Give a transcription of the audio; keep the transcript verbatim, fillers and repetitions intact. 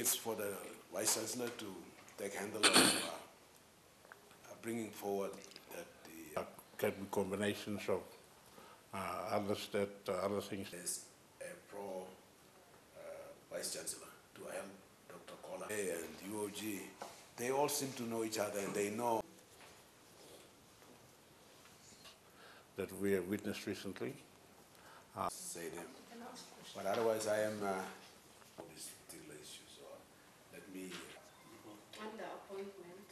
it's for the Vice Chancellor to take handle of uh, uh, bringing forward that the Uh, can be combinations of uh, others that uh, other things. There's a pro uh, Vice Chancellor to help Doctor Kola and U O G. They all seem to know each other and they know that we have witnessed recently. Uh, say them. But otherwise I am uh, on this particular issue, so let me on the appointment.